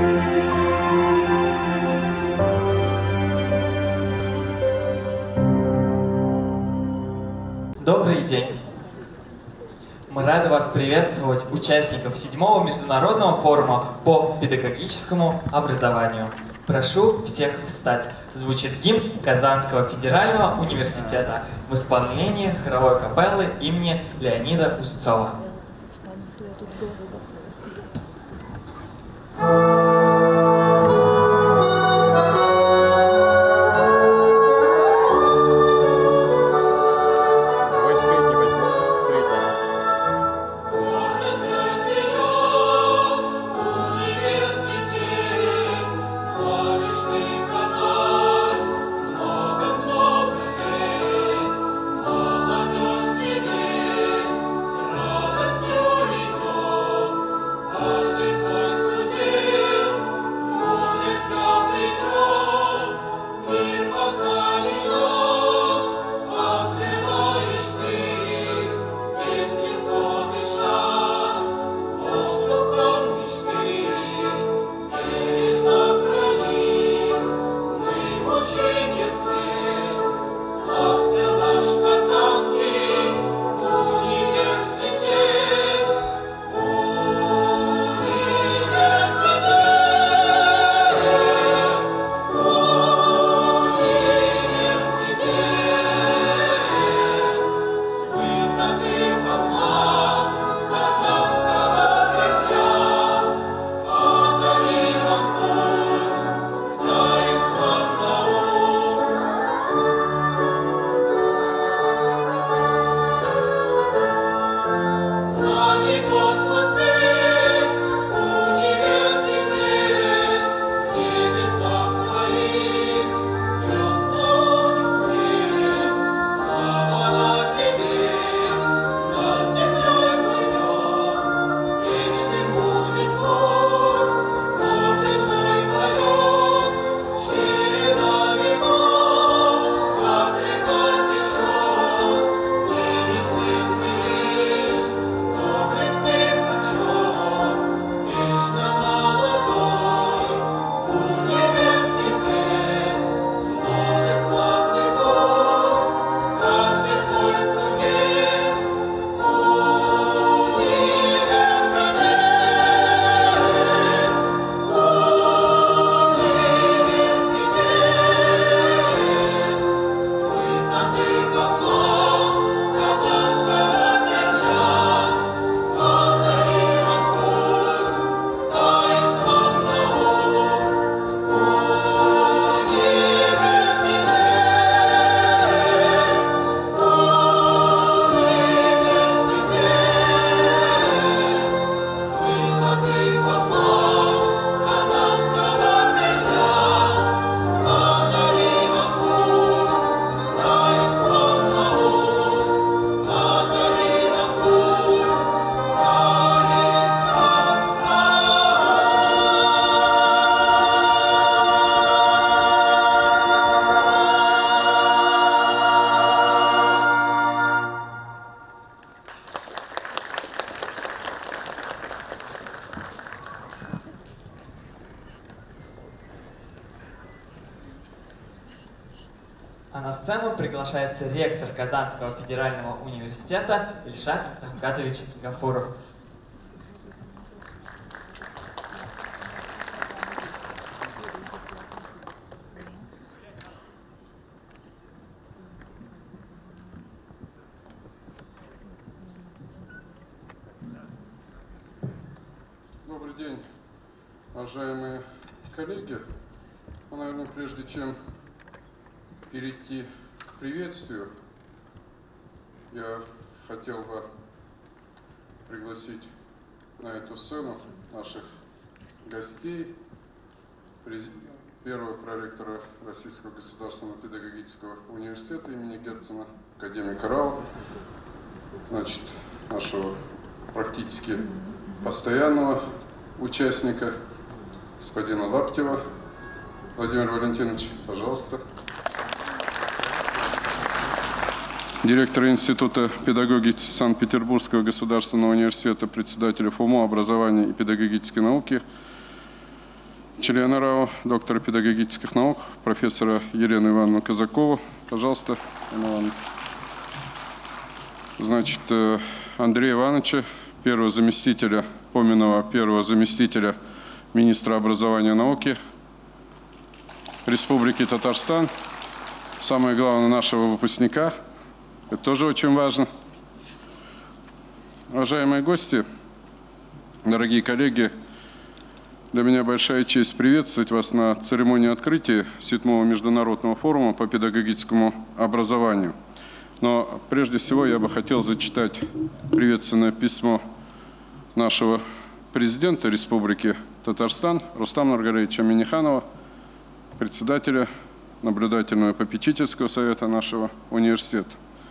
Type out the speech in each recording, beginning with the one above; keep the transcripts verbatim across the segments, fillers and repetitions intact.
Добрый день! Мы рады вас приветствовать, участников седьмого международного форума по педагогическому образованию. Прошу всех встать. Звучит гимн Казанского федерального университета в исполнении хоровой капеллы имени Леонида Устцова. А на сцену приглашается ректор Казанского федерального университета Ильшат Рафкатович Гафуров. Добрый день, уважаемые коллеги. Ну, наверное, прежде чем перейти к приветствию, я хотел бы пригласить на эту сцену наших гостей, первого проректора Российского государственного педагогического университета имени Герцена, академика Рау, значит, нашего практически постоянного участника, господина Лаптева. Владимир Валентинович, пожалуйста. Директора Института педагогики Санкт-Петербургского государственного университета, председателя ФОМО образования и педагогической науки члена РАО, доктора педагогических наук, профессора Елену Ивановну Казакову. Пожалуйста, Елена Ивановна. Значит, Андрея Ивановича, первого заместителя, Поминова, первого заместителя министра образования и науки Республики Татарстан. Самое главное, нашего выпускника. Это тоже очень важно. Уважаемые гости, дорогие коллеги, для меня большая честь приветствовать вас на церемонии открытия седьмого международного форума по педагогическому образованию. Но прежде всего я бы хотел зачитать приветственное письмо нашего президента Республики Татарстан Рустама Нургалиевича Минниханова, председателя наблюдательного и попечительского совета нашего университета.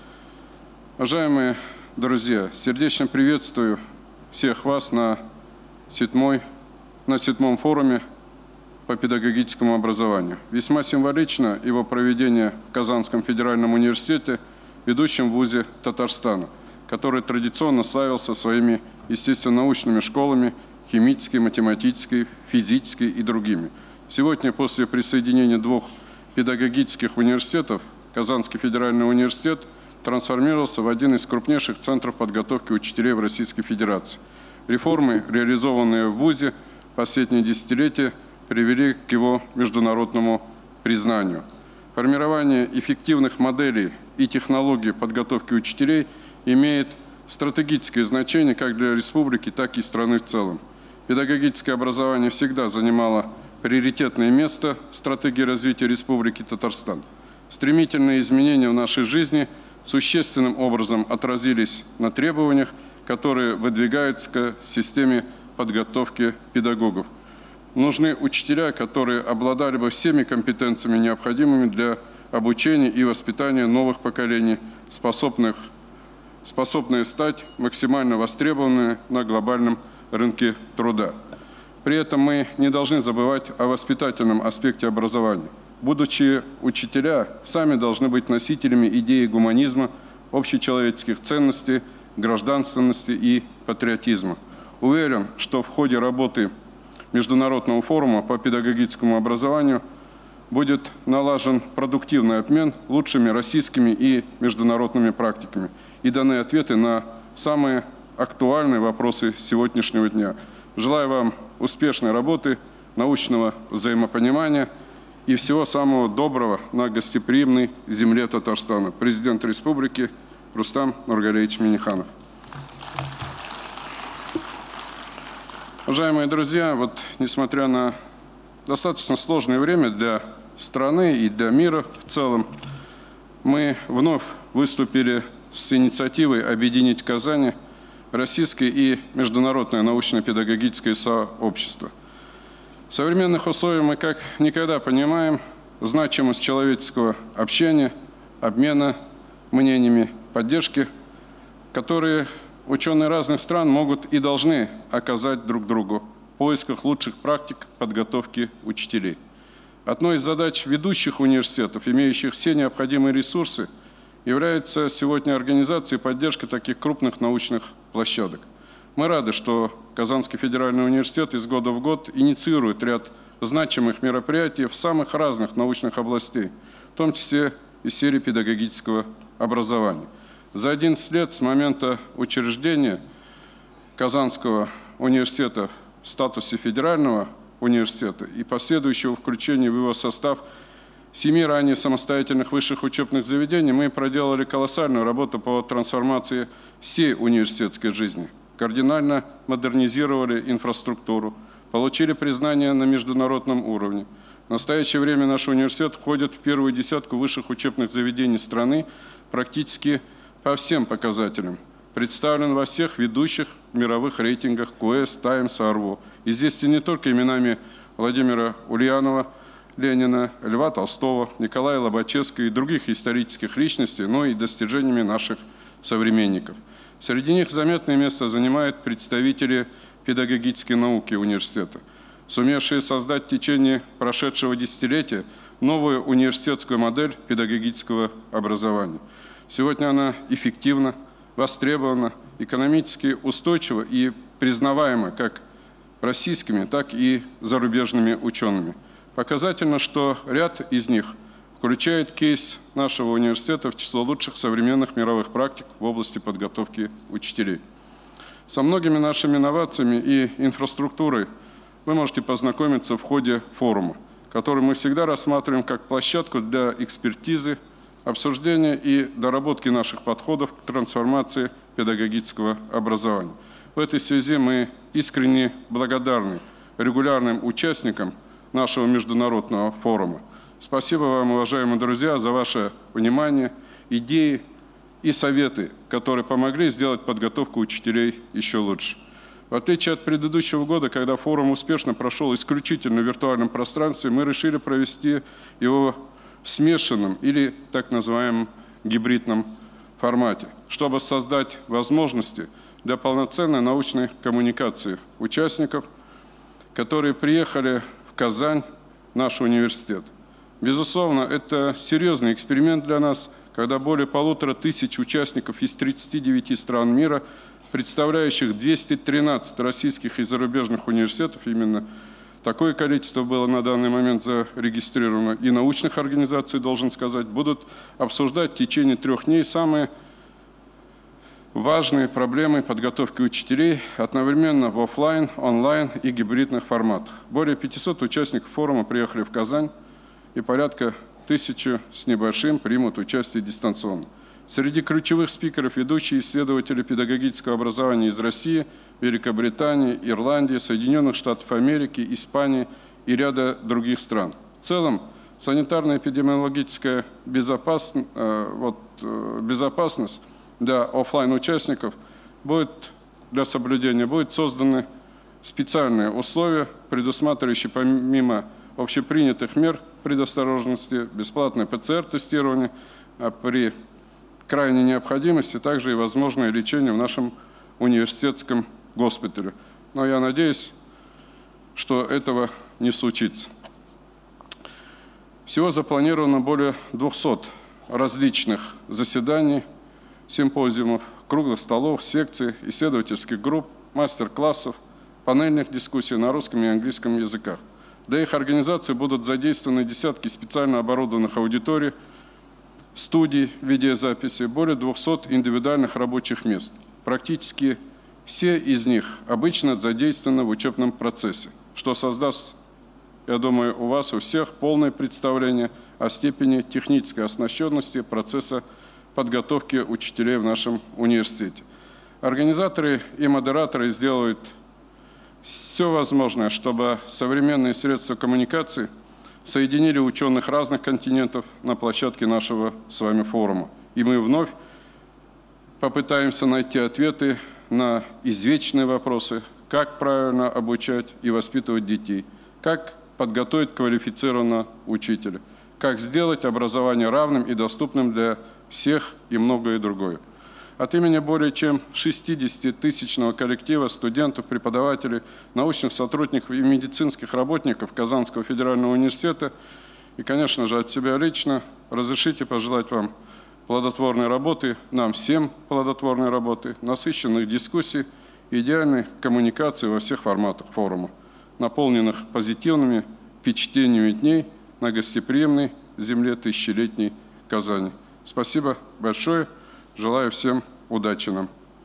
Уважаемые друзья, сердечно приветствую всех вас на, седьмой, на седьмом форуме по педагогическому образованию. Весьма символично его проведение в Казанском федеральном университете, ведущем вузе Татарстана, который традиционно славился своими естественно-научными школами, химической, математической, физической и другими. Сегодня, после присоединения двух педагогических университетов, Казанский федеральный университет трансформировался в один из крупнейших центров подготовки учителей в Российской Федерации. Реформы, реализованные в вузе последние десятилетия, привели к его международному признанию. Формирование эффективных моделей и технологий подготовки учителей имеет стратегическое значение как для республики, так и страны в целом. Педагогическое образование всегда занимало приоритетное место в стратегии развития Республики Татарстан. Стремительные изменения в нашей жизни существенным образом отразились на требованиях, которые выдвигаются к системе подготовки педагогов. Нужны учителя, которые обладали бы всеми компетенциями, необходимыми для обучения и воспитания новых поколений, способных, способные стать максимально востребованными на глобальном рынке труда. При этом мы не должны забывать о воспитательном аспекте образования. Будучи учителя, сами должны быть носителями идеи гуманизма, общечеловеческих ценностей, гражданственности и патриотизма. Уверен, что в ходе работы Международного форума по педагогическому образованию будет налажен продуктивный обмен лучшими российскими и международными практиками и даны ответы на самые актуальные вопросы сегодняшнего дня. Желаю вам успешной работы, научного взаимопонимания и всего самого доброго на гостеприимной земле Татарстана. Президент Республики Рустам Нургалиевич Минниханов. Уважаемые друзья, вот несмотря на достаточно сложное время для страны и для мира в целом, мы вновь выступили с инициативой объединить в Казани российское и международное научно-педагогическое сообщество. В современных условиях мы как никогда понимаем значимость человеческого общения, обмена мнениями, поддержки, которые ученые разных стран могут и должны оказать друг другу в поисках лучших практик подготовки учителей. Одной из задач ведущих университетов, имеющих все необходимые ресурсы, является сегодня организация и поддержка таких крупных научных площадок. Мы рады, что Казанский федеральный университет из года в год инициирует ряд значимых мероприятий в самых разных научных областях, в том числе и в сфере педагогического образования. За одиннадцать лет с момента учреждения Казанского университета в статусе федерального университета и последующего включения в его состав семи ранее самостоятельных высших учебных заведений мы проделали колоссальную работу по трансформации всей университетской жизни, кардинально модернизировали инфраструктуру, получили признание на международном уровне. В настоящее время наш университет входит в первую десятку высших учебных заведений страны практически по всем показателям. Представлен во всех ведущих мировых рейтингах КУЭС, Таймс, АРВО. Известен не только именами Владимира Ульянова, Ленина, Льва Толстого, Николая Лобачевского и других исторических личностей, но и достижениями наших современников. Среди них заметное место занимают представители педагогической науки университета, сумевшие создать в течение прошедшего десятилетия новую университетскую модель педагогического образования. Сегодня она эффективна, востребована, экономически устойчива и признаваема как российскими, так и зарубежными учеными. Показательно, что ряд из них включает кейс нашего университета в число лучших современных мировых практик в области подготовки учителей. Со многими нашими инновациями и инфраструктурой вы можете познакомиться в ходе форума, который мы всегда рассматриваем как площадку для экспертизы, обсуждения и доработки наших подходов к трансформации педагогического образования. В этой связи мы искренне благодарны регулярным участникам нашего международного форума. Спасибо вам, уважаемые друзья, за ваше внимание, идеи и советы, которые помогли сделать подготовку учителей еще лучше. В отличие от предыдущего года, когда форум успешно прошел исключительно в виртуальном пространстве, мы решили провести его в смешанном или так называемом гибридном формате, чтобы создать возможности для полноценной научной коммуникации участников, которые приехали в Казань, в наш университет. Безусловно, это серьезный эксперимент для нас, когда более полутора тысяч участников из тридцати девяти стран мира, представляющих двести тринадцать российских и зарубежных университетов, именно такое количество было на данный момент зарегистрировано, и научных организаций, должен сказать, будут обсуждать в течение трех дней самые важные проблемы подготовки учителей одновременно в офлайн, онлайн и гибридных форматах. Более пятисот участников форума приехали в Казань, и порядка тысячи с небольшим примут участие дистанционно. Среди ключевых спикеров ведущие исследователи педагогического образования из России, Великобритании, Ирландии, Соединенных Штатов Америки, Испании и ряда других стран. В целом, санитарно-эпидемиологическая безопасность, вот, безопасность для офлайн участников будет, для соблюдения будет созданы специальные условия, предусматривающие помимо общепринятых мер предосторожности, бесплатное ПЦР-тестирование, а при крайней необходимости также и возможное лечение в нашем университетском госпитале. Но я надеюсь, что этого не случится. Всего запланировано более двухсот различных заседаний, симпозиумов, круглых столов, секций, исследовательских групп, мастер-классов, панельных дискуссий на русском и английском языках. Для их организации будут задействованы десятки специально оборудованных аудиторий, студий, видеозаписи, более двухсот индивидуальных рабочих мест. Практически все из них обычно задействованы в учебном процессе, что создаст, я думаю, у вас, у всех полное представление о степени технической оснащенности процесса подготовки учителей в нашем университете. Организаторы и модераторы сделают все возможное, чтобы современные средства коммуникации соединили ученых разных континентов на площадке нашего с вами форума. И мы вновь попытаемся найти ответы на извечные вопросы, как правильно обучать и воспитывать детей, как подготовить квалифицированного учителя, как сделать образование равным и доступным для всех и многое другое. От имени более чем шестидесятитысячного коллектива студентов, преподавателей, научных сотрудников и медицинских работников Казанского федерального университета и, конечно же, от себя лично разрешите пожелать вам плодотворной работы, нам всем плодотворной работы, насыщенных дискуссий и идеальной коммуникации во всех форматах форума, наполненных позитивными впечатлениями дней на гостеприимной земле тысячелетней Казани. Спасибо большое. Желаю всем удачи нам.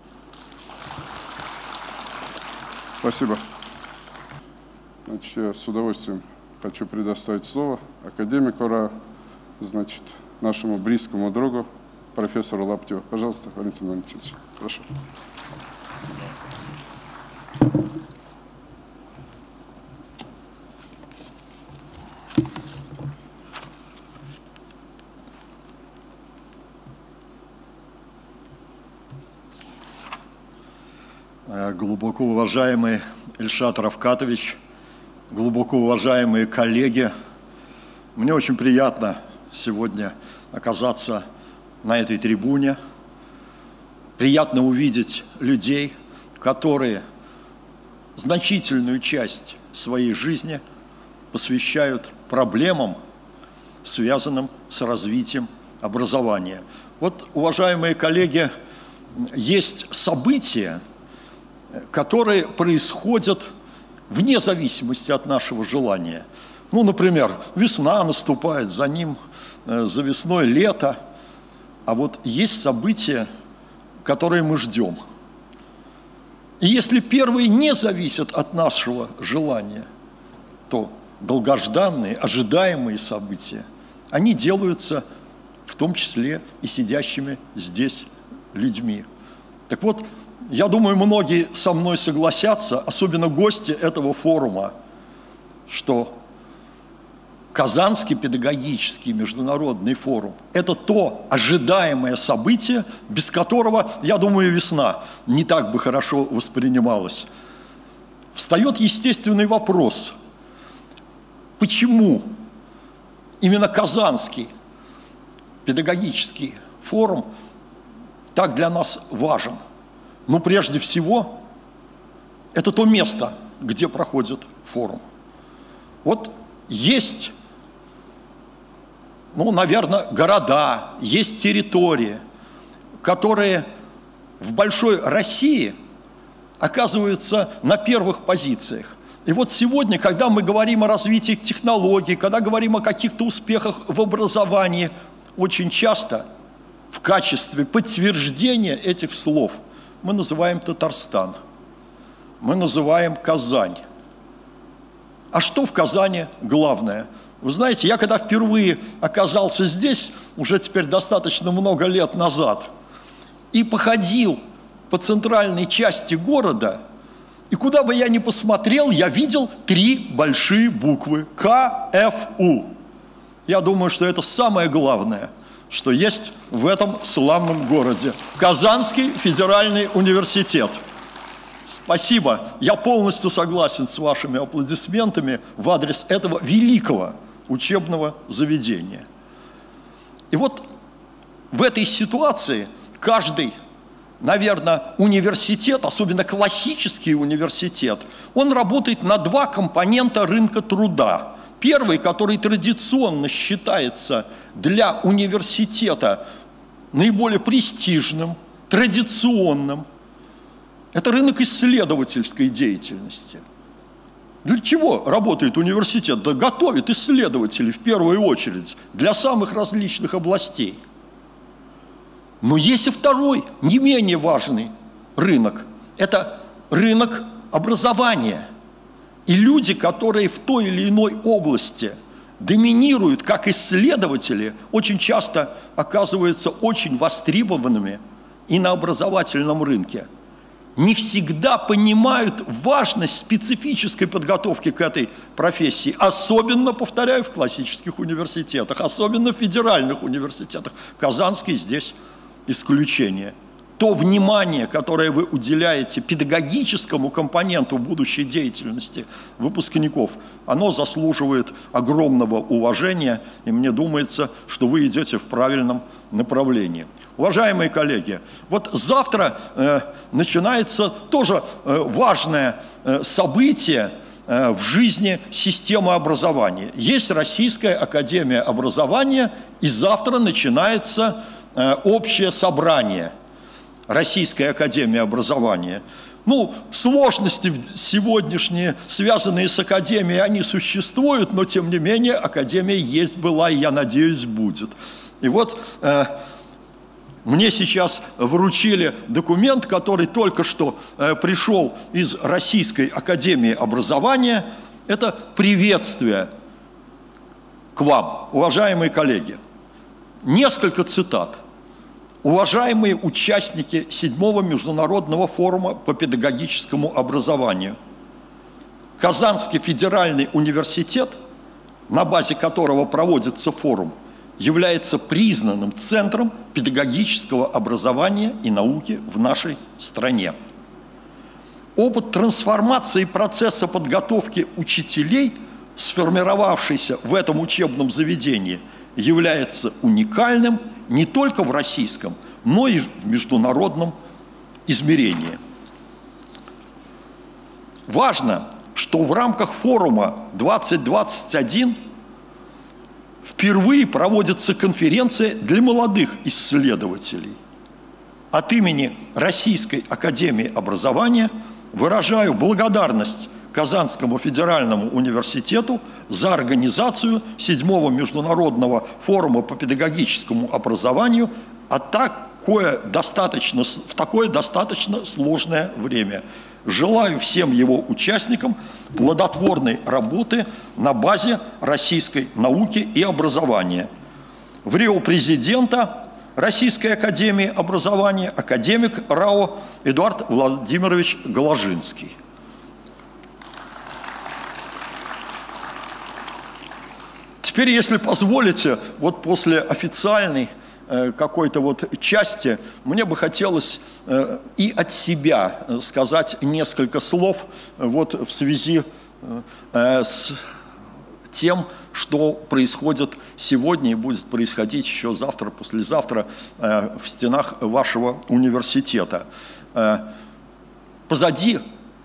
Спасибо. Значит, я с удовольствием хочу предоставить слово академику РА, значит, нашему близкому другу, профессору Лаптеву. Пожалуйста, Валентин Валентинович, прошу. Глубоко уважаемый Ильшат Равкатович, глубоко уважаемые коллеги, мне очень приятно сегодня оказаться на этой трибуне. Приятно увидеть людей, которые значительную часть своей жизни посвящают проблемам, связанным с развитием образования. Вот, уважаемые коллеги, есть события, которые происходят вне зависимости от нашего желания. Ну, например, весна наступает, за ним, за весной лето. А вот есть события, которые мы ждем. И если первые не зависят от нашего желания, то долгожданные, ожидаемые события, они делаются в том числе и сидящими здесь людьми. Так вот, я думаю, многие со мной согласятся, особенно гости этого форума, что Казанский педагогический международный форум – это то ожидаемое событие, без которого, я думаю, весна не так бы хорошо воспринималась. Встает естественный вопрос, почему именно Казанский педагогический форум так для нас важен? Ну, прежде всего, это то место, где проходит форум. Вот есть, ну, наверное, города, есть территории, которые в большой России оказываются на первых позициях. И вот сегодня, когда мы говорим о развитии технологий, когда говорим о каких-то успехах в образовании, очень часто в качестве подтверждения этих слов мы называем Татарстан, мы называем Казань. А что в Казани главное? Вы знаете, я когда впервые оказался здесь, уже теперь достаточно много лет назад, и походил по центральной части города, и куда бы я ни посмотрел, я видел три большие буквы Ка Эф У. Я думаю, что это самое главное, что есть в этом славном городе. Казанский федеральный университет. Спасибо. Я полностью согласен с вашими аплодисментами в адрес этого великого учебного заведения. И вот в этой ситуации каждый, наверное, университет, особенно классический университет, он работает на два компонента рынка труда. Первый, который традиционно считается для университета наиболее престижным, традиционным, это рынок исследовательской деятельности. Для чего работает университет? Да готовит исследователей в первую очередь для самых различных областей. Но есть и второй, не менее важный рынок. Это рынок образования. И люди, которые в той или иной области доминируют как исследователи, очень часто оказываются очень востребованными и на образовательном рынке. Не всегда понимают важность специфической подготовки к этой профессии, особенно, повторяю, в классических университетах, особенно в федеральных университетах. Казанский здесь исключение. То внимание, которое вы уделяете педагогическому компоненту будущей деятельности выпускников, оно заслуживает огромного уважения, и мне думается, что вы идете в правильном направлении. Уважаемые коллеги, вот завтра э, начинается тоже э, важное э, событие э, в жизни системы образования. Есть Российская академия образования, и завтра начинается э, общее собрание Российской академии образования. Ну, сложности сегодняшние, связанные с академией, они существуют, но тем не менее академия есть, была и, я надеюсь, будет. И вот э, мне сейчас вручили документ, который только что э, пришел из Российской академии образования. Это приветствие к вам, уважаемые коллеги. Несколько цитат. Уважаемые участники седьмого международного форума по педагогическому образованию, Казанский федеральный университет, на базе которого проводится форум, является признанным центром педагогического образования и науки в нашей стране. Опыт трансформации процесса подготовки учителей, сформировавшийся в этом учебном заведении, является уникальным не только в российском, но и в международном измерении. Важно, что в рамках форума двадцать двадцать один впервые проводится конференция для молодых исследователей. От имени Российской академии образования выражаю благодарность Казанскому федеральному университету за организацию седьмого международного форума по педагогическому образованию, а такое достаточно, в такое достаточно сложное время. Желаю всем его участникам плодотворной работы на базе российской науки и образования. В рио президента Российской академии образования академик РАО Эдуард Владимирович Голожинский. Теперь, если позволите, вот после официальной э, какой-то вот части, мне бы хотелось э, и от себя сказать несколько слов э, вот в связи э, с тем, что происходит сегодня и будет происходить еще завтра, послезавтра э, в стенах вашего университета. Э, позади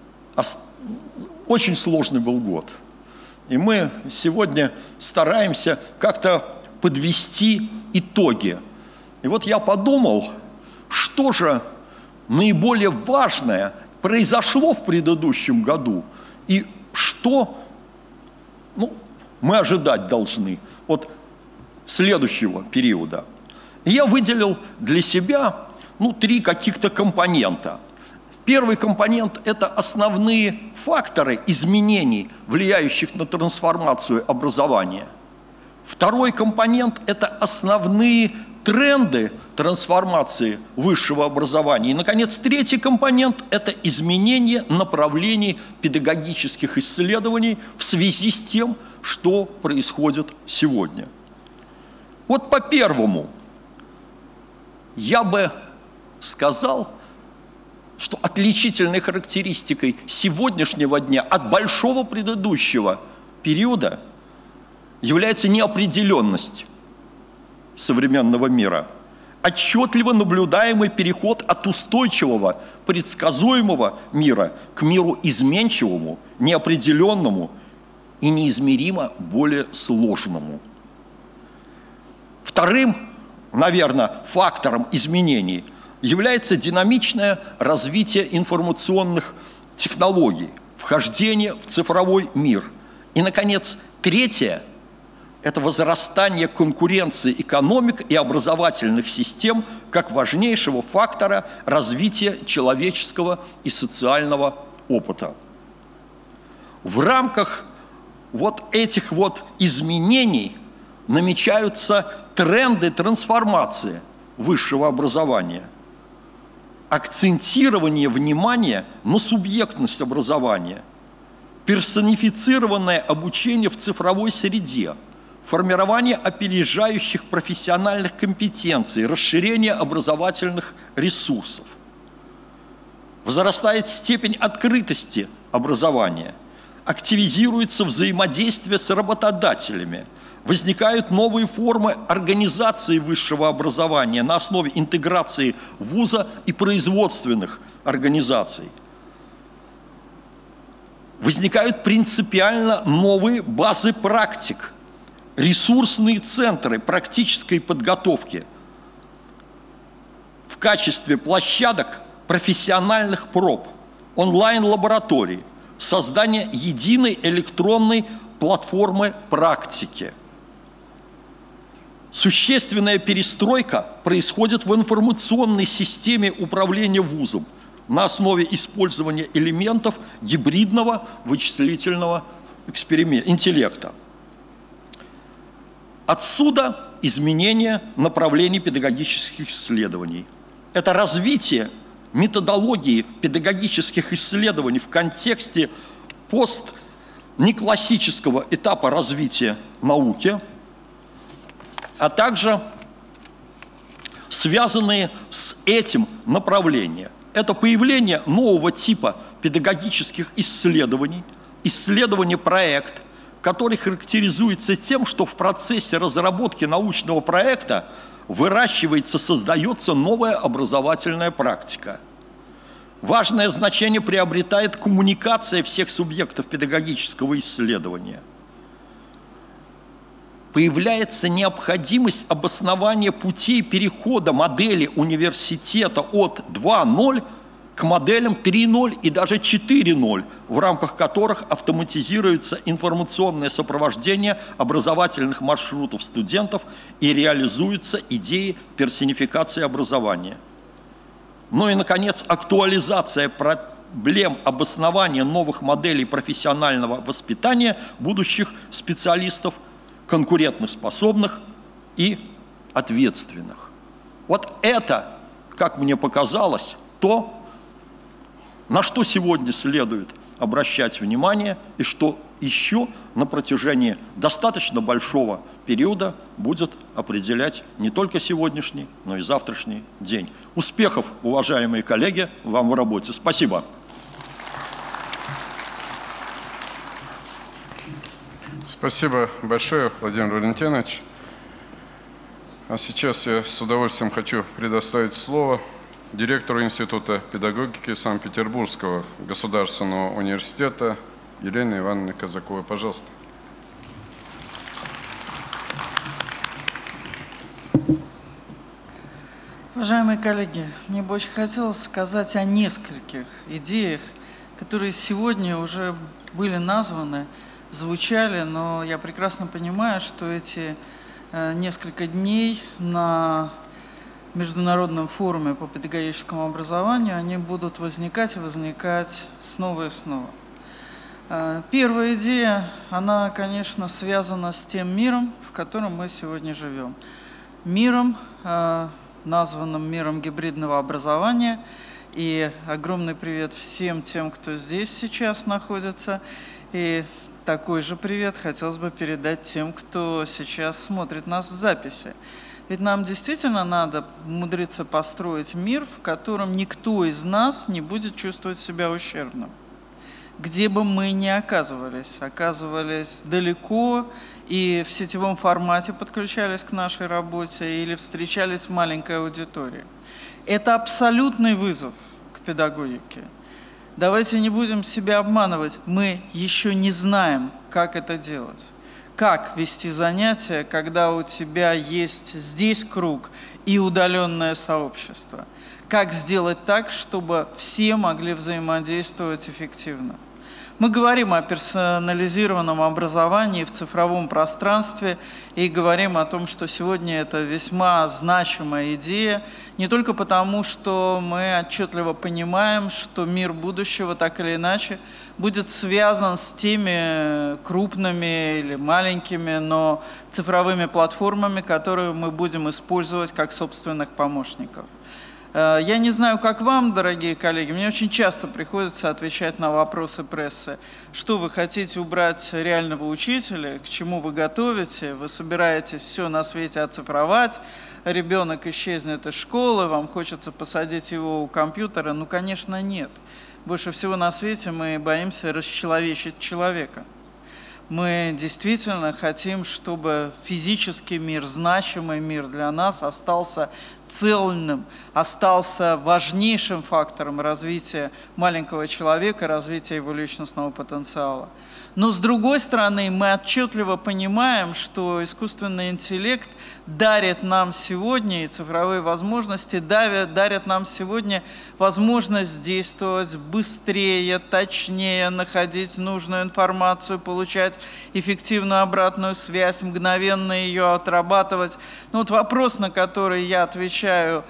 очень сложный был год. И мы сегодня стараемся как-то подвести итоги. И вот я подумал, что же наиболее важное произошло в предыдущем году и что, ну, мы ожидать должны от следующего периода. И я выделил для себя, ну, три каких-то компонента. Первый компонент – это основные факторы изменений, влияющих на трансформацию образования. Второй компонент – это основные тренды трансформации высшего образования. И, наконец, третий компонент – это изменение направлений педагогических исследований в связи с тем, что происходит сегодня. Вот по первому я бы сказал, что отличительной характеристикой сегодняшнего дня от большого предыдущего периода является неопределенность современного мира, отчетливо наблюдаемый переход от устойчивого, предсказуемого мира к миру изменчивому, неопределенному и неизмеримо более сложному. Вторым, наверное, фактором изменений является динамичное развитие информационных технологий, вхождение в цифровой мир. И, наконец, третье – это возрастание конкуренции экономик и образовательных систем как важнейшего фактора развития человеческого и социального опыта. В рамках вот этих вот изменений намечаются тренды трансформации высшего образования. Акцентирование внимания на субъектность образования, персонифицированное обучение в цифровой среде, формирование опережающих профессиональных компетенций, расширение образовательных ресурсов. Возрастает степень открытости образования, активизируется взаимодействие с работодателями, возникают новые формы организации высшего образования на основе интеграции вуза и производственных организаций. Возникают принципиально новые базы практик, ресурсные центры практической подготовки в качестве площадок профессиональных проб, онлайн-лабораторий, создание единой электронной платформы практики. Существенная перестройка происходит в информационной системе управления вузом на основе использования элементов гибридного вычислительного интеллекта. Отсюда изменение направлений педагогических исследований. Это развитие методологии педагогических исследований в контексте постнеклассического этапа развития науки, а также связанные с этим направления. Это появление нового типа педагогических исследований, исследование проект, который характеризуется тем, что в процессе разработки научного проекта выращивается, создается новая образовательная практика. Важное значение приобретает коммуникация всех субъектов педагогического исследования. Появляется необходимость обоснования путей перехода модели университета от два ноль к к моделям три ноль и даже четыре ноль, в рамках которых автоматизируется информационное сопровождение образовательных маршрутов студентов и реализуются идеи персонификации образования. Ну и, наконец, актуализация проблем обоснования новых моделей профессионального воспитания будущих специалистов, конкурентоспособных и ответственных. Вот это, как мне показалось, то, на что сегодня следует обращать внимание и что еще на протяжении достаточно большого периода будет определять не только сегодняшний, но и завтрашний день. Успехов, уважаемые коллеги, вам в работе. Спасибо. Спасибо большое, Владимир Валентинович. А сейчас я с удовольствием хочу предоставить слово директору Института педагогики Санкт-Петербургского государственного университета Елене Ивановне Казаковой. Пожалуйста. Уважаемые коллеги, мне бы очень хотелось сказать о нескольких идеях, которые сегодня уже были названы, звучали, но я прекрасно понимаю, что эти э, несколько дней на Международном форуме по педагогическому образованию, они будут возникать и возникать снова и снова. Э, первая идея, она, конечно, связана с тем миром, в котором мы сегодня живем. Миром, э, названным миром гибридного образования. И огромный привет всем тем, кто здесь сейчас находится. И такой же привет хотелось бы передать тем, кто сейчас смотрит нас в записи. Ведь нам действительно надо умудриться построить мир, в котором никто из нас не будет чувствовать себя ущербным. Где бы мы ни оказывались, оказывались далеко и в сетевом формате подключались к нашей работе или встречались в маленькой аудитории. Это абсолютный вызов к педагогике. Давайте не будем себя обманывать. Мы еще не знаем, как это делать. Как вести занятия, когда у тебя есть здесь круг и удаленное сообщество. Как сделать так, чтобы все могли взаимодействовать эффективно. Мы говорим о персонализированном образовании в цифровом пространстве и говорим о том, что сегодня это весьма значимая идея, не только потому, что мы отчетливо понимаем, что мир будущего так или иначе будет связан с теми крупными или маленькими, но цифровыми платформами, которые мы будем использовать как собственных помощников. Я не знаю, как вам, дорогие коллеги, мне очень часто приходится отвечать на вопросы прессы. Что вы хотите убрать реального учителя, к чему вы готовите, вы собираетесь все на свете оцифровать, ребенок исчезнет из школы, вам хочется посадить его у компьютера? Ну, конечно, нет. Больше всего на свете мы боимся расчеловечить человека. Мы действительно хотим, чтобы физический мир, значимый мир для нас остался цельным, остался важнейшим фактором развития маленького человека, развития его личностного потенциала. Но с другой стороны, мы отчетливо понимаем, что искусственный интеллект дарит нам сегодня, и цифровые возможности дарят, дарят нам сегодня возможность действовать быстрее, точнее, находить нужную информацию, получать эффективную обратную связь, мгновенно ее отрабатывать. Но вот вопрос, на который я отвечаю,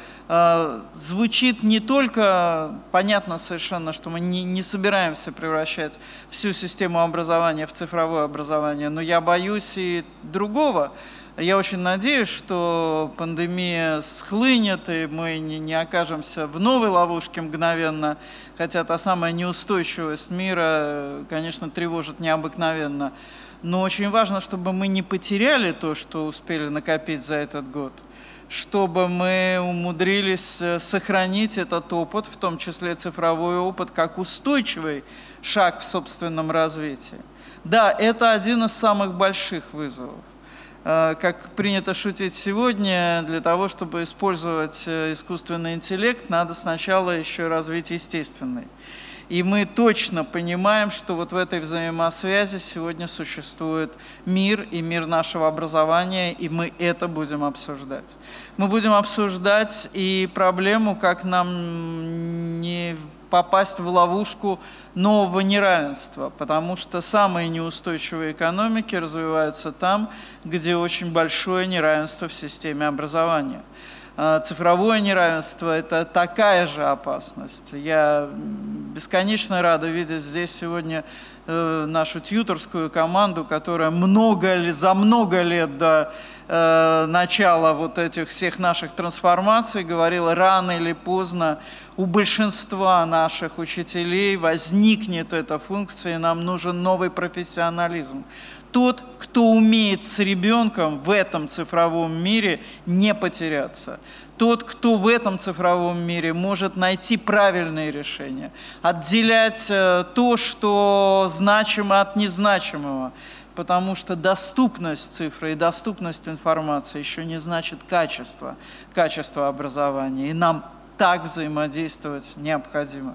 звучит не только, понятно совершенно, что мы не, не собираемся превращать всю систему образования в цифровое образование, но я боюсь и другого. Я очень надеюсь, что пандемия схлынет, и мы не, не окажемся в новой ловушке мгновенно, хотя та самая неустойчивость мира, конечно, тревожит необыкновенно. Но очень важно, чтобы мы не потеряли то, что успели накопить за этот год, чтобы мы умудрились сохранить этот опыт, в том числе цифровой опыт, как устойчивый шаг в собственном развитии. Да, это один из самых больших вызовов. Как принято шутить сегодня, для того, чтобы использовать искусственный интеллект, надо сначала еще развить естественный. И мы точно понимаем, что вот в этой взаимосвязи сегодня существует мир и мир нашего образования, и мы это будем обсуждать. Мы будем обсуждать и проблему, как нам не попасть в ловушку нового неравенства, потому что самые неустойчивые экономики развиваются там, где очень большое неравенство в системе образования. Цифровое неравенство – это такая же опасность. Я бесконечно рада видеть здесь сегодня нашу тьюторскую команду, которая много, за много лет до э, начала вот этих всех наших трансформаций говорила, рано или поздно у большинства наших учителей возникнет эта функция, и нам нужен новый профессионализм. Тот, кто умеет с ребенком в этом цифровом мире не потеряться. Тот, кто в этом цифровом мире может найти правильные решения, отделять то, что значимо от незначимого, потому что доступность цифры и доступность информации еще не значит качество, качество образования, и нам так взаимодействовать необходимо.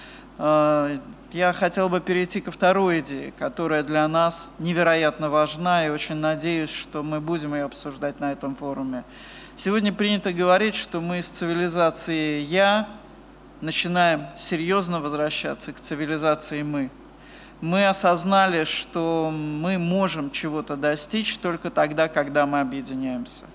Я хотел бы перейти ко второй идее, которая для нас невероятно важна, и очень надеюсь, что мы будем ее обсуждать на этом форуме. Сегодня принято говорить, что мы из цивилизации «я» начинаем серьезно возвращаться к цивилизации «мы». Мы осознали, что мы можем чего-то достичь только тогда, когда мы объединяемся.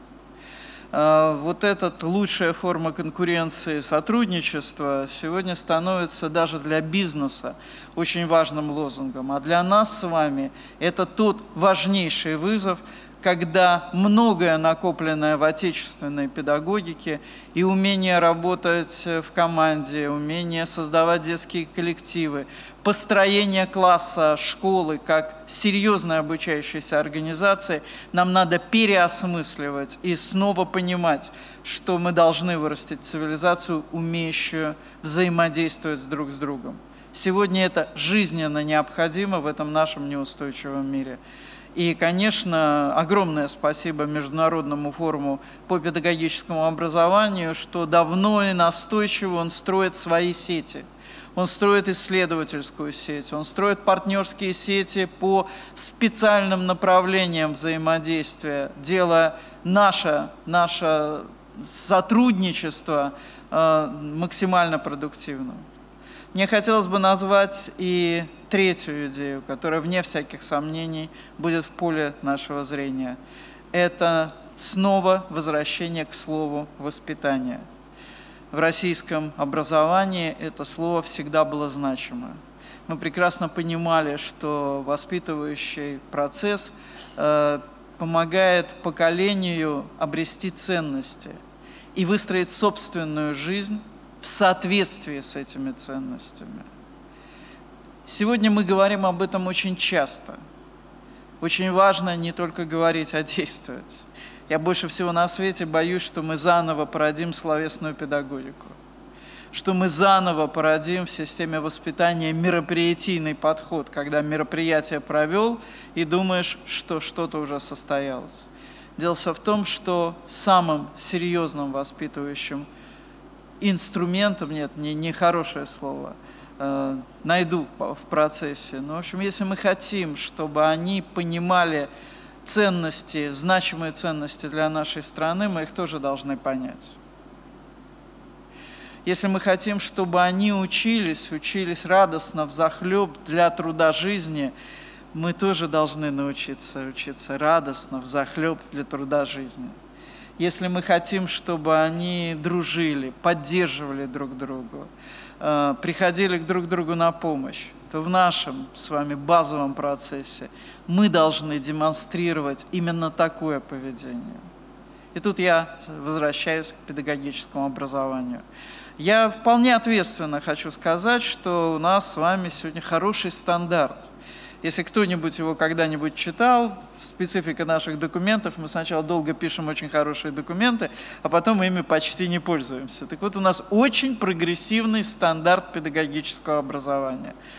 Вот эта лучшая форма конкуренции, сотрудничества сегодня становится даже для бизнеса очень важным лозунгом. А для нас с вами это тот важнейший вызов, когда многое накопленное в отечественной педагогике и умение работать в команде, умение создавать детские коллективы, построение класса, школы как серьезной обучающейся организации, нам надо переосмысливать и снова понимать, что мы должны вырастить цивилизацию, умеющую взаимодействовать друг с другом. Сегодня это жизненно необходимо в этом нашем неустойчивом мире. И, конечно, огромное спасибо Международному форуму по педагогическому образованию, что давно и настойчиво он строит свои сети. Он строит исследовательскую сеть, он строит партнерские сети по специальным направлениям взаимодействия, делая наше, наше сотрудничество э, максимально продуктивным. Мне хотелось бы назвать и третью идею, которая, вне всяких сомнений, будет в поле нашего зрения. Это снова возвращение к слову «воспитание». В российском образовании это слово всегда было значимо. Мы прекрасно понимали, что воспитывающий процесс э, помогает поколению обрести ценности и выстроить собственную жизнь в соответствии с этими ценностями. Сегодня мы говорим об этом очень часто. Очень важно не только говорить, а действовать. Я больше всего на свете боюсь, что мы заново породим словесную педагогику, что мы заново породим в системе воспитания мероприятийный подход, когда мероприятие провел и думаешь, что что-то уже состоялось. Дело все в том, что самым серьезным воспитывающим инструментом, нет, не, не хорошее слово, э, найду в процессе. Но, в общем, если мы хотим, чтобы они понимали ценности, значимые ценности для нашей страны, мы их тоже должны понять. Если мы хотим, чтобы они учились, учились радостно, взахлеб для труда жизни, мы тоже должны научиться учиться радостно, взахлеб для труда жизни. Если мы хотим, чтобы они дружили, поддерживали друг друга, э, приходили друг другу на помощь, то в нашем с вами базовом процессе мы должны демонстрировать именно такое поведение. И тут я возвращаюсь к педагогическому образованию. Я вполне ответственно хочу сказать, что у нас с вами сегодня хороший стандарт. Если кто-нибудь его когда-нибудь читал, специфика наших документов, мы сначала долго пишем очень хорошие документы, а потом ими почти не пользуемся. Так вот, у нас очень прогрессивный стандарт педагогического образования.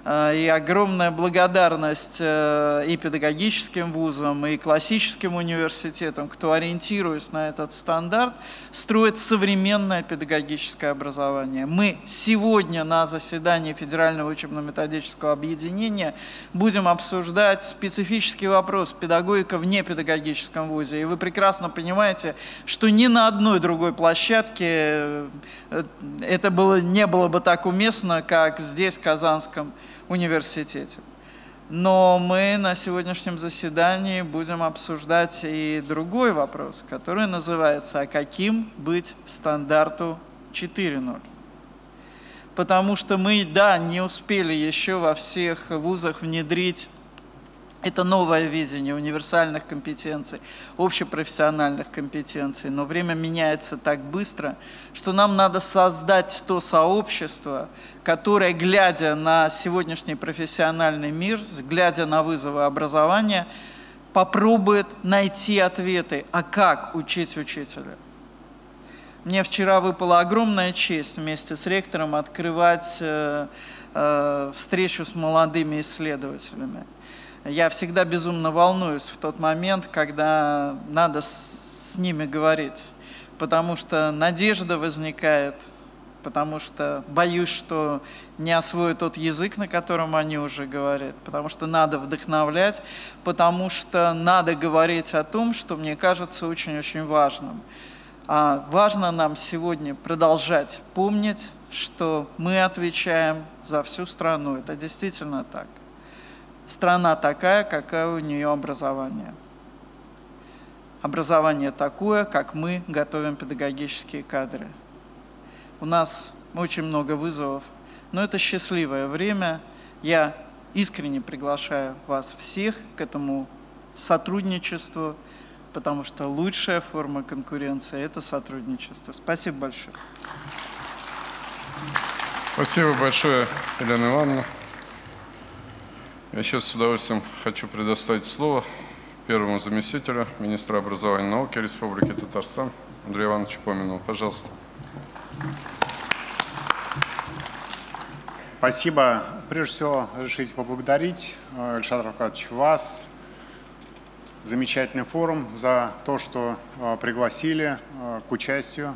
И огромная благодарность и педагогическим вузам, и классическим университетам, кто, ориентируясь на этот стандарт, строит современное педагогическое образование. Мы сегодня на заседании Федерального учебно-методического объединения будем обсуждать специфический вопрос педагогика в непедагогическом вузе. И вы прекрасно понимаете, что ни на одной другой площадке это было, не было бы так уместно, как здесь, в Казанском университете. Но мы на сегодняшнем заседании будем обсуждать и другой вопрос, который называется: а каким быть стандарту четыре ноль? Потому что мы, да, не успели еще во всех вузах внедрить это новое видение универсальных компетенций, общепрофессиональных компетенций, но время меняется так быстро, что нам надо создать то сообщество, которое, глядя на сегодняшний профессиональный мир, глядя на вызовы образования, попробует найти ответы, а как учить учителя. Мне вчера выпала огромная честь вместе с ректором открывать э, э, встречу с молодыми исследователями. Я всегда безумно волнуюсь в тот момент, когда надо с ними говорить, потому что надежда возникает, потому что боюсь, что не освою тот язык, на котором они уже говорят, потому что надо вдохновлять, потому что надо говорить о том, что мне кажется очень-очень важным. А важно нам сегодня продолжать помнить, что мы отвечаем за всю страну. Это действительно так. Страна такая, какая у нее образование. Образование такое, как мы готовим педагогические кадры. У нас очень много вызовов, но это счастливое время. Я искренне приглашаю вас всех к этому сотрудничеству, потому что лучшая форма конкуренции – это сотрудничество. Спасибо большое. Спасибо большое, Елена Ивановна. Я сейчас с удовольствием хочу предоставить слово первому заместителю министра образования и науки Республики Татарстан Андрею Ивановичу Поминову. Пожалуйста. Спасибо. Прежде всего, разрешите поблагодарить, Ильшат Рафкатович, вас, замечательный форум, за то, что пригласили к участию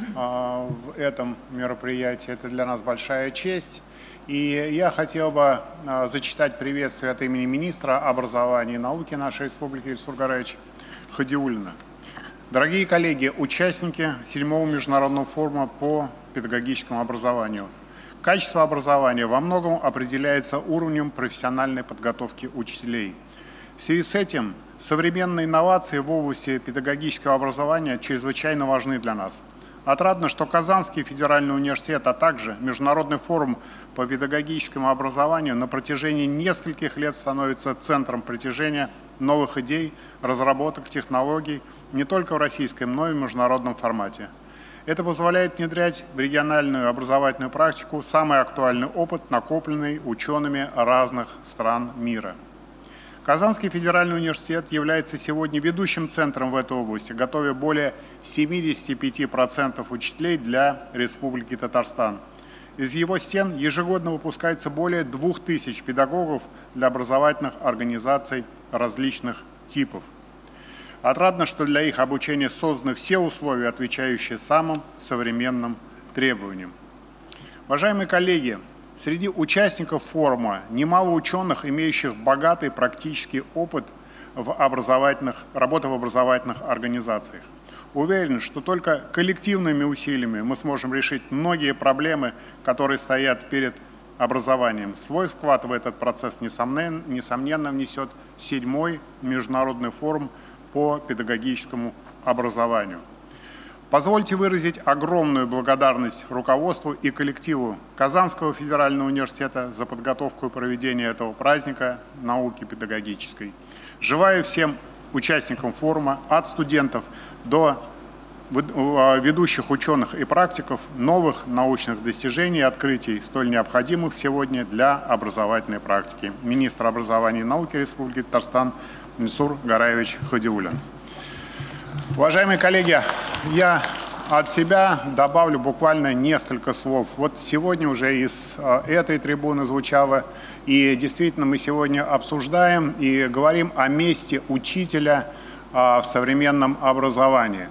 в этом мероприятии. Это для нас большая честь. И я хотел бы зачитать приветствие от имени министра образования и науки нашей республики Ильсура Гараевича Хадиуллина. Дорогие коллеги, участники седьмого международного форума по педагогическому образованию. Качество образования во многом определяется уровнем профессиональной подготовки учителей. В связи с этим современные инновации в области педагогического образования чрезвычайно важны для нас. Отрадно, что Казанский федеральный университет, а также Международный форум по педагогическому образованию на протяжении нескольких лет становится центром притяжения новых идей, разработок, технологий не только в российском, но и в международном формате. Это позволяет внедрять в региональную образовательную практику самый актуальный опыт, накопленный учеными разных стран мира. Казанский федеральный университет является сегодня ведущим центром в этой области, готовя более семидесяти пяти процентов учителей для Республики Татарстан. Из его стен ежегодно выпускается более двух тысяч педагогов для образовательных организаций различных типов. Отрадно, что для их обучения созданы все условия, отвечающие самым современным требованиям. Уважаемые коллеги, среди участников форума немало ученых, имеющих богатый практический опыт в образовательных, работы в образовательных организациях. Уверен, что только коллективными усилиями мы сможем решить многие проблемы, которые стоят перед образованием. Свой вклад в этот процесс, несомненно, несомненно внесет седьмой международный форум по педагогическому образованию. Позвольте выразить огромную благодарность руководству и коллективу Казанского федерального университета за подготовку и проведение этого праздника науки педагогической. Желаю всем участникам форума, от студентов до ведущих ученых и практиков, новых научных достижений и открытий, столь необходимых сегодня для образовательной практики. Министр образования и науки Республики Татарстан Ильсур Гараевич Хадиуллин. Уважаемые коллеги, я от себя добавлю буквально несколько слов. Вот сегодня уже из этой трибуны звучало, и действительно мы сегодня обсуждаем и говорим о месте учителя в современном образовании.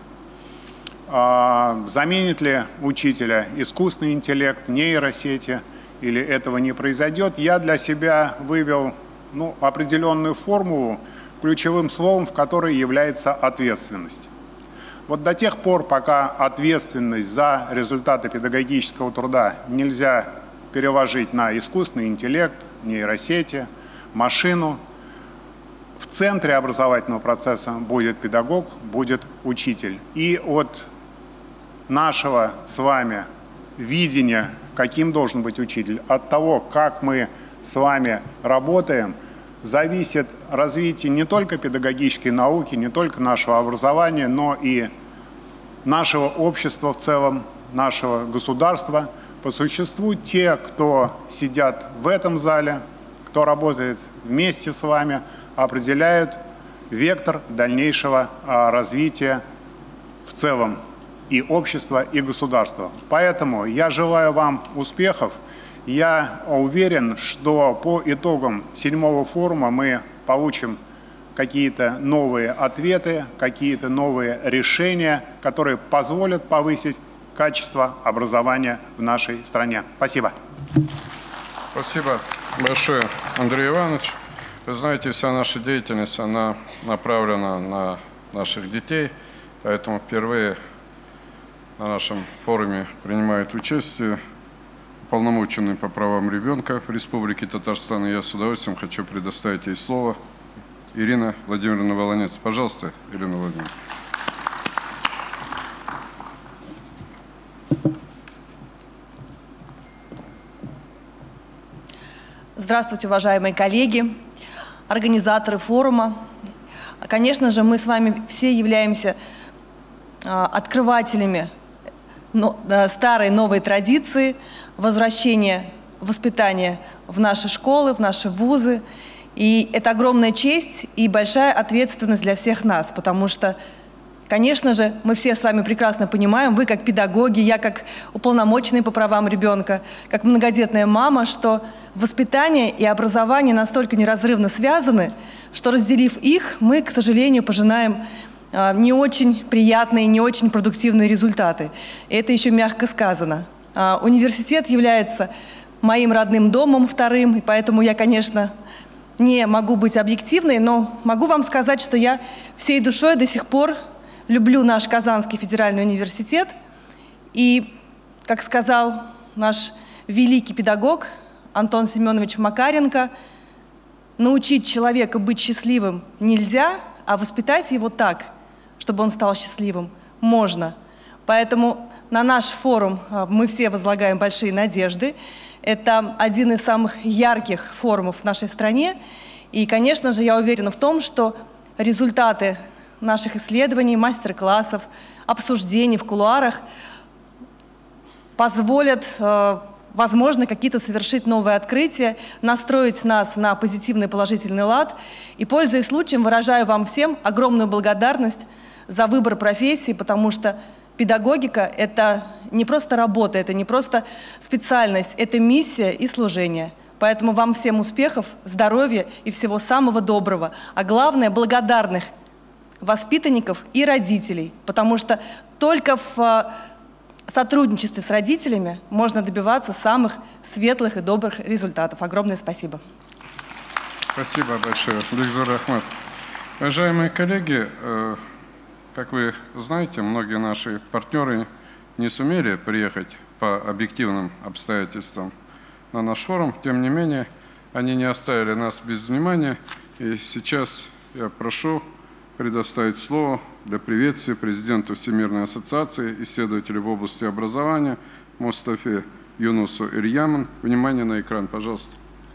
Заменит ли учителя искусственный интеллект, нейросети, или этого не произойдет? Я для себя вывел ну, определенную формулу, ключевым словом в которой является ответственность. Вот до тех пор, пока ответственность за результаты педагогического труда нельзя переложить на искусственный интеллект, нейросети, машину, в центре образовательного процесса будет педагог, будет учитель. И от нашего с вами видения, каким должен быть учитель, от того, как мы с вами работаем, зависит развитие не только педагогической науки, не только нашего образования, но и нашего общества в целом, нашего государства. По существу те, кто сидят в этом зале, кто работает вместе с вами, определяют вектор дальнейшего развития в целом и общества, и государства. Поэтому я желаю вам успехов. Я уверен, что по итогам седьмого форума мы получим какие-то новые ответы, какие-то новые решения, которые позволят повысить качество образования в нашей стране. Спасибо. Спасибо большое, Андрей Иванович. Вы знаете, вся наша деятельность, она направлена на наших детей, поэтому впервые на нашем форуме принимает участие уполномоченный по правам ребенка в Республике Татарстан. И я с удовольствием хочу предоставить ей слово. Ирина Владимировна Волонец. Пожалуйста, Ирина Владимировна. Здравствуйте, уважаемые коллеги, организаторы форума. Конечно же, мы с вами все являемся открывателями старой новой традиции возвращения воспитания в наши школы, в наши вузы. И это огромная честь и большая ответственность для всех нас, потому что, конечно же, мы все с вами прекрасно понимаем, вы как педагоги, я как уполномоченный по правам ребенка, как многодетная мама, что воспитание и образование настолько неразрывно связаны, что, разделив их, мы, к сожалению, пожинаем не очень приятные, не очень продуктивные результаты. И это еще мягко сказано. Университет является моим родным домом вторым, и поэтому я, конечно, не могу быть объективной, но могу вам сказать, что я всей душой до сих пор люблю наш Казанский федеральный университет. И, как сказал наш великий педагог Антон Семенович Макаренко, научить человека быть счастливым нельзя, а воспитать его так, чтобы он стал счастливым, можно. Поэтому на наш форум мы все возлагаем большие надежды. Это один из самых ярких форумов в нашей стране. И, конечно же, я уверена в том, что результаты наших исследований, мастер-классов, обсуждений в кулуарах позволят, возможно, какие-то совершить новые открытия, настроить нас на позитивный положительный лад. И, пользуясь случаем, выражаю вам всем огромную благодарность за выбор профессии, потому что педагогика – это не просто работа, это не просто специальность, это миссия и служение. Поэтому вам всем успехов, здоровья и всего самого доброго. А главное – благодарных воспитанников и родителей, потому что только в сотрудничестве с родителями можно добиваться самых светлых и добрых результатов. Огромное спасибо. Спасибо большое, Бекзор Ахмад. Уважаемые коллеги, как вы знаете, многие наши партнеры не сумели приехать по объективным обстоятельствам на наш форум. Тем не менее, они не оставили нас без внимания. И сейчас я прошу предоставить слово для приветствия президенту Всемирной ассоциации исследователей в области образования Мустафе Юнусу Ирьяман. Внимание на экран, пожалуйста.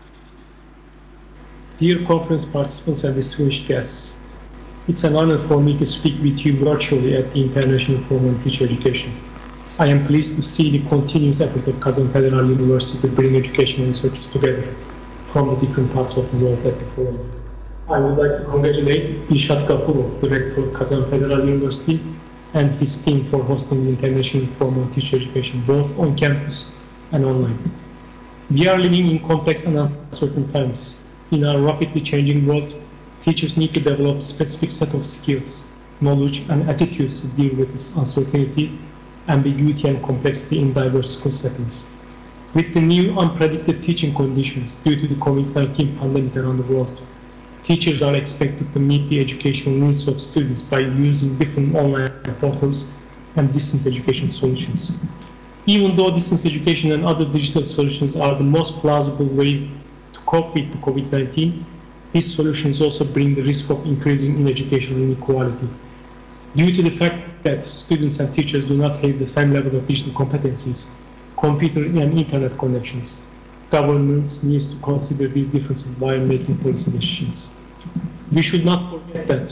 Dear conference participants and distinguished guests, it's an honor for me to speak with you virtually at the International Forum on Teacher Education. I am pleased to see the continuous effort of Kazan Federal University to bring educational researchers together from the different parts of the world at the forum. I would like to congratulate Ilshad Gafurov, Director of Kazan Federal University, and his team for hosting the International Forum on Teacher Education, both on campus and online. We are living in complex and uncertain times. In our rapidly changing world, teachers need to develop a specific set of skills, knowledge, and attitudes to deal with this uncertainty, ambiguity, and complexity in diverse school settings. With the new unpredicted teaching conditions due to the COVID nineteen pandemic around the world, teachers are expected to meet the educational needs of students by using different online portals and distance education solutions. Even though distance education and other digital solutions are the most plausible way to cope with the COVID nineteen, these solutions also bring the risk of increasing in educational inequality. Due to the fact that students and teachers do not have the same level of digital competencies, computer and internet connections, governments need to consider these differences while making policy decisions. We should not forget that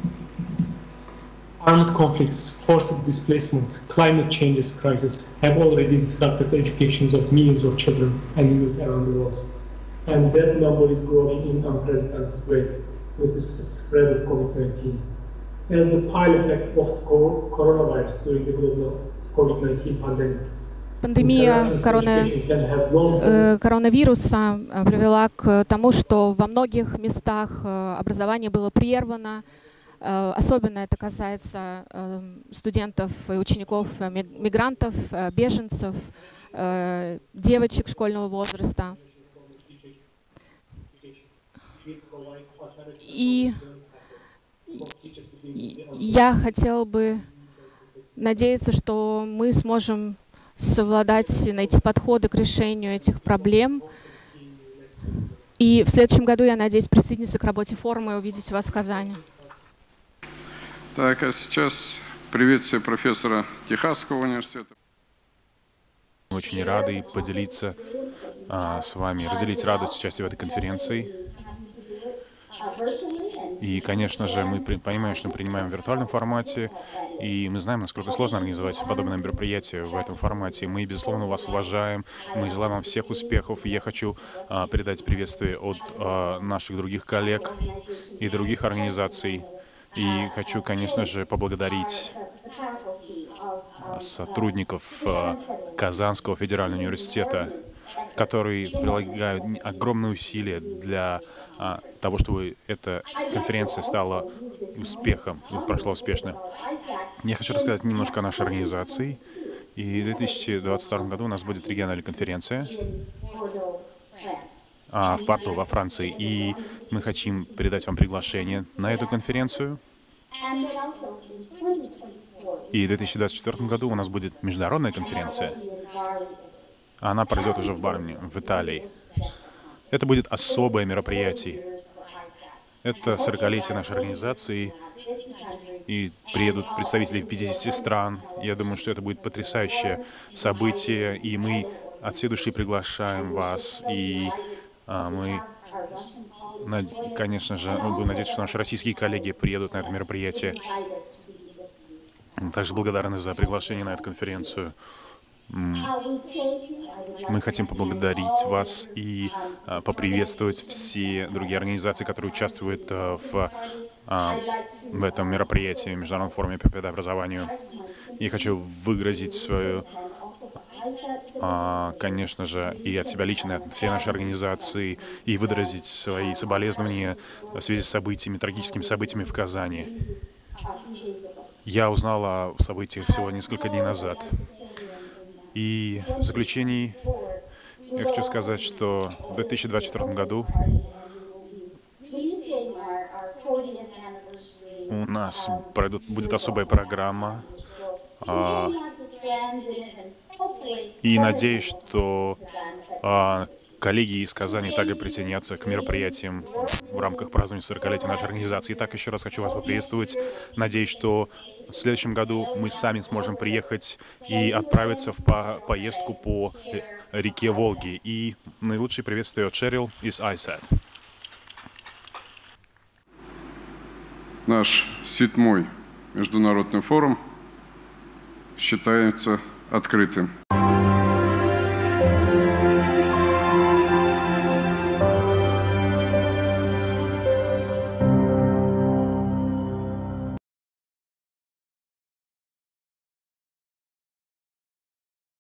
armed conflicts, forced displacement, climate change crisis have already disrupted the educations of millions of children and youth around the world. And that number is growing in an unprecedented way with the spread of COVID nineteen. As the pilot effect of coronavirus during the global COVID nineteen pandemic, Пандемия корона, коронавируса привела к тому, что во многих местах образование было прервано. Особенно это касается студентов и учеников, мигрантов, беженцев, девочек школьного возраста. И я хотела бы надеяться, что мы сможем совладать, найти подходы к решению этих проблем. И в следующем году, я надеюсь, присоединиться к работе форума и увидеть вас в Казани. Так, а сейчас приветствие профессора Техасского университета. Очень рады поделиться а, с вами, разделить радость участия в этой конференции. И, конечно же, мы понимаем, что мы принимаем в виртуальном формате, и мы знаем, насколько сложно организовать подобное мероприятие в этом формате. Мы, безусловно, вас уважаем, мы желаем вам всех успехов, и я хочу а, передать приветствие от а, наших других коллег и других организаций. И хочу, конечно же, поблагодарить сотрудников а, Казанского федерального университета, которые прилагают огромные усилия для а, того, чтобы эта конференция стала успехом, прошла успешно. Я хочу рассказать немножко о нашей организации. И в две тысячи двадцать втором году у нас будет региональная конференция а, в Порту, во Франции. И мы хотим передать вам приглашение на эту конференцию. И в две тысячи двадцать четвёртом году у нас будет международная конференция. Она пройдет уже в Барне, в Италии. Это будет особое мероприятие. Это сорокалетие нашей организации. И приедут представители пятидесяти стран. Я думаю, что это будет потрясающее событие. И мы от всей души приглашаем вас. И а, мы, конечно же, мы будем надеяться, что наши российские коллеги приедут на это мероприятие. Мы также благодарны за приглашение на эту конференцию. Мы хотим поблагодарить вас и а, поприветствовать все другие организации, которые участвуют а, в, а, в этом мероприятии, Международном форуме по педагогобразованию. Я хочу выразить свою, а, конечно же, и от себя лично, и от всей нашей организации, и выразить свои соболезнования в связи с событиями, трагическими событиями в Казани. Я узнал о событиях всего несколько дней назад. И в заключении я хочу сказать, что в две тысячи двадцать четвёртом году у нас пройдут, будет особая программа. А, и надеюсь, что а, коллеги из Казани также присоединятся к мероприятиям в рамках празднования сорокалетия нашей организации. Итак, еще раз хочу вас поприветствовать. Надеюсь, что в следующем году мы сами сможем приехать и отправиться в по поездку по реке Волги. И наилучшие приветствия от Шерил из ай сэт. Наш седьмой международный форум считается открытым.